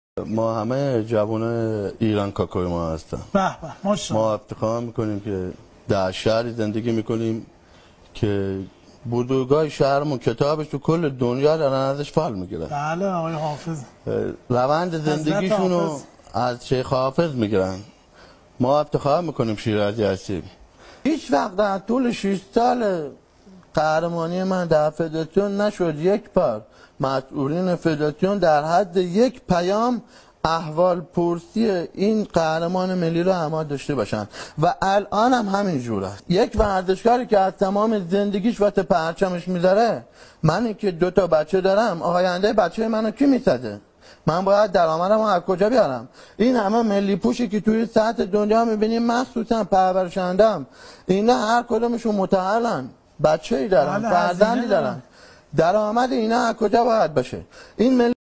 ما همه جوان ایران کاکای ما هستن. به به ماشاءالله. ما افتخار میکنیم که در شهری زندگی میکنیم که بزرگای شهرمون کتابش تو کل دنیا دارن ازش فال میگیرن. بله آقای حافظ. روند زندگیشونو از شیخ حافظ میگیرن. ما افتخار میکنیم شیرازی هستیم. هیچ وقت در طول 6 سال قهرمانی من در فدراسیون نشد یک بار مسئولین فدراسیون در حد یک پیام احوال پرسی این قهرمان ملی رو اما داشته باشن و الان هم همین جور است. یک ورزشکاری که از تمام زندگیش واسه پرچمش میذاره، من که 2 تا بچه دارم، آینده بچه منو کی میسازه؟ من باید درآمدمو از کجا بیارم؟ این همه ملی پوشی که توی سطح دنیا میبینیم، مخصوصا پرورشندم، اینا هر کدومشون متأهلن، بچه‌ای دارن، فرزندی دارن، درآمد اینا از کجا باید باشه؟ این